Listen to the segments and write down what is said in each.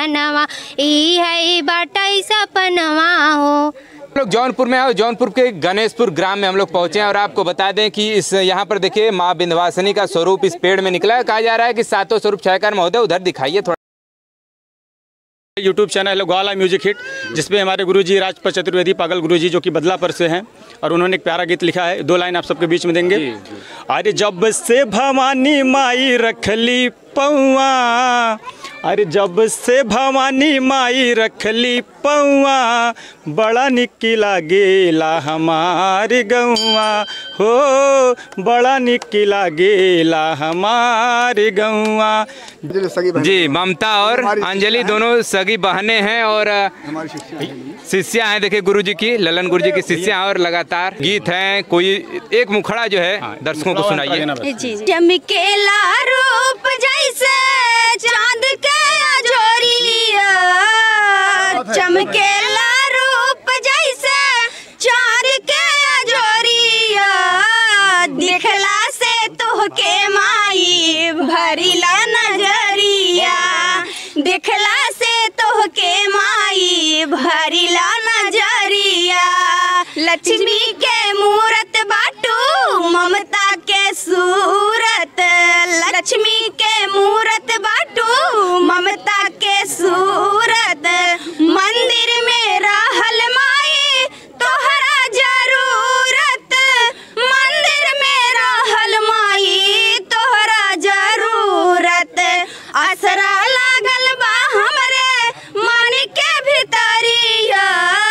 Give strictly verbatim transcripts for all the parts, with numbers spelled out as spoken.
दियनवा ई है बाटई सपनवा हो। हम लोग जौनपुर में हैं और जौनपुर के गणेशपुर ग्राम में हम लोग पहुंचे हैं और आपको बता दें कि इस यहाँ पर देखिए माँ विंध्यवासिनी का स्वरूप इस पेड़ में निकला है। कहा जा रहा है कि सातों स्वरूप छायाकार महोदय उधर दिखाइए थोड़ा। यूट्यूब चैनल है ग्वाला म्यूजिक हिट, जिसपे हमारे गुरुजी राजपत चतुर्वेदी पागल गुरुजी जो कि बदलापुर से हैं और उन्होंने एक प्यारा गीत लिखा है। दो लाइन आप सबके बीच में देंगे। अरे जब से भवानी माई रखली पौआ, अरे जब से भवानी माई रखली पौआ, बड़ा निकी लागेला हमारे गौआ हो, बड़ा निकी लागेला हमारे गौआ। जी, ममता और अंजलि दोनों सगी बहनें हैं और शिष्या हैं। देखिए गुरुजी की, ललन गुरुजी की शिष्या और लगातार गीत हैं। कोई एक मुखड़ा जो है दर्शकों को सुनाइए। चमकेला रूप जैसे चांद के अजोरिया, चमकेला रूप जैसे चांद के अजोरिया, दिखला से तोहके माई भरिला नजरिया, दिखला से तोहके माई भरिला नजरिया। लक्ष्मी के मूरत बाटू ममता के सूरत, लक्ष्मी के मूरत बाटू ममता के सूरत, मंदिर में रहल माई तोहरा जरूरत, मंदिर में रहल माई तोहरा जरूरत। आसरा लागल बा हमरे मन के भितरिया,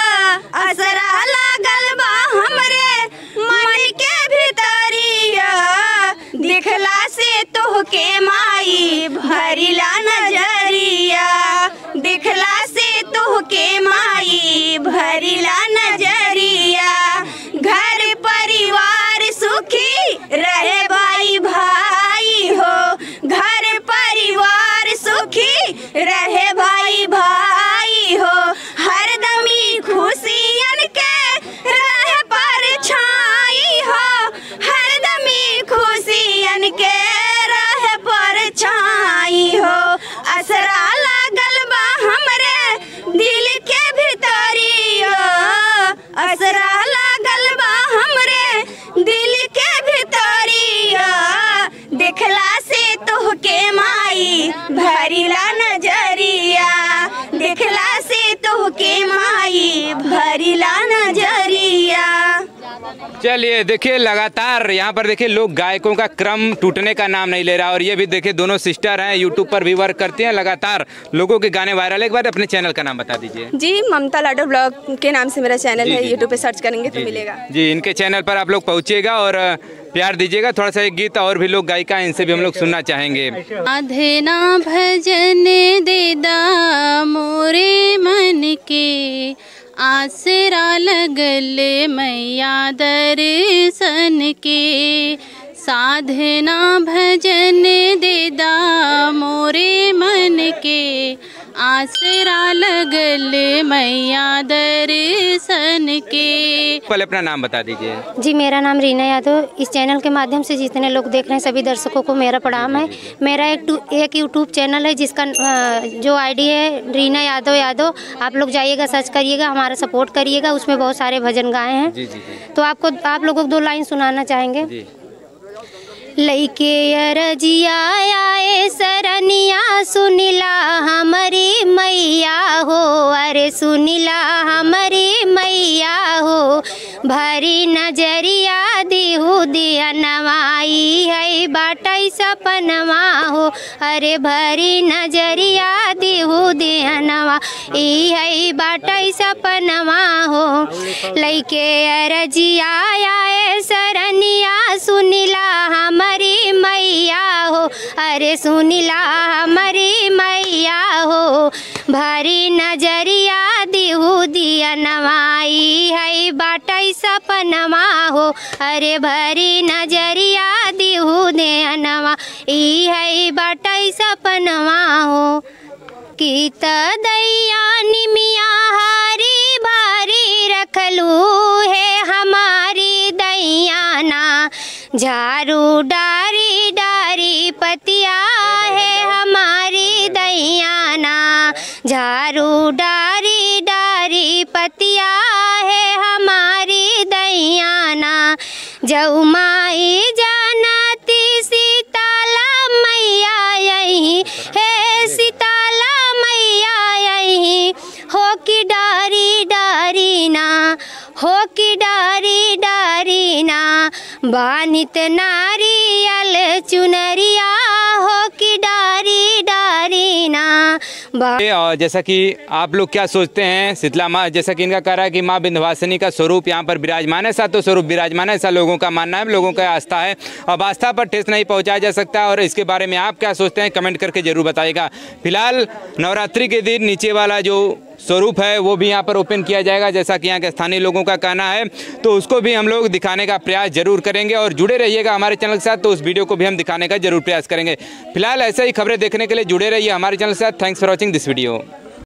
आसरा लागल बा हमरे मन के भितरिया, दिखला से तोहके माई भरिला नजरिया, दिखला से तोहके माई भरिला नजरिया। घर परिवार सुखी रहे भाई भाई हो, घर परिवार सुखी रहे भाई भाई हो, हरदमी खुशियन के रहे परछाई हो, हरदमी खुशियन के रहे परछाई हो। असरा लागल बा हमरे दिल के भितरिया, असरा लागल बा हमरे दिल के भितरिया, देखला से तोहके माई भरिला नजरिया, देखला से तोहके माई भरिला नजरिया। चलिए देखिए, लगातार यहाँ पर देखिए लोग गायकों का क्रम टूटने का नाम नहीं ले रहा और ये भी देखिए दोनों सिस्टर हैं, यूट्यूब पर भी वर्क करती हैं, लगातार लोगों के गाने वायरल है। एक बार अपने चैनल का नाम बता दीजिए। जी, ममता लाडो ब्लॉग के नाम से मेरा चैनल है, यूट्यूब पे सर्च करेंगे तो मिलेगा। जी, इनके चैनल पर आप लोग पहुँचिएगा और प्यार दीजिएगा। थोड़ा सा एक गीत और भी लोग गायिका हैं, इनसे भी हम लोग सुनना चाहेंगे। आधेना भजन देदा मोरे मन के, आसरा लगल मैया दर्शन के, साधना भजन देदा मोरे मन के, आसरा लगल मैया दर्शन के। पहले अपना नाम बता दीजिए। जी, मेरा नाम रीना यादव। इस चैनल के माध्यम से जितने लोग देख रहे हैं सभी दर्शकों को मेरा प्रणाम है। मेरा एक एक यूट्यूब चैनल है जिसका जो आईडी है रीना यादव यादव। आप लोग जाइएगा, सर्च करिएगा, हमारा सपोर्ट करिएगा। उसमें बहुत सारे भजन गाए हैं। जी, जी, जी। तो आपको आप लोगों को दो लाइन सुनाना चाहेंगे। जी। लइके अरजिया आए सरनिया, सुनिला हमारी मैया हो, अरे सुनिला हमारी मैया हो, भरी नजरिया दिहु दिया नवाई है बाटई सपनवा हो, अरे भरी नजरिया दिहु दिया नवा ई है बाटई सपनवा हो। लइके अरजिया आए सरनिया, सुनिला हमारी मैया हो, अरे सुनिला हमारी मैया हो, भरी नजरिया दिहु दिया नवाई है बाटई सपनवा हो, अरे भरी नजरिया दिहु दिया नवा ई है बाटई सपनवा हो। की दैया निमिया हारी भारी रखलू है हमारी दैया ना, झारू डारी डारी पतिया है हमारी दैया ना, झारू डारी डारी पतिया है हमारी दैयाना, जऊ माई जानती सीताला मैया यही है, सीताला मैया यही हो की डारी डारी ना, हो की डारी डारी ना, बानित नारियल चुनरिया हो की डारी डारी ना। और जैसा कि आप लोग क्या सोचते हैं, शीतला माँ जैसा कि इनका कह रहा है कि माँ विंध्यवासिनी का स्वरूप यहाँ पर विराजमान है, सातों स्वरूप विराजमान है, ऐसा लोगों का मानना है, लोगों का आस्था है। अब आस्था पर ठेस नहीं पहुँचाया जा सकता और इसके बारे में आप क्या सोचते हैं कमेंट करके जरूर बताइएगा। फिलहाल नवरात्रि के दिन नीचे वाला जो स्वरूप है वो भी यहाँ पर ओपन किया जाएगा, जैसा कि यहाँ के स्थानीय लोगों का कहना है, तो उसको भी हम लोग दिखाने का प्रयास जरूर करेंगे और जुड़े रहिएगा हमारे चैनल के साथ, तो उस वीडियो को भी हम दिखाने का जरूर प्रयास करेंगे। फिलहाल ऐसे ही खबरें देखने के लिए जुड़े रहिए हमारे चैनल के साथ। Thanks for watching this video.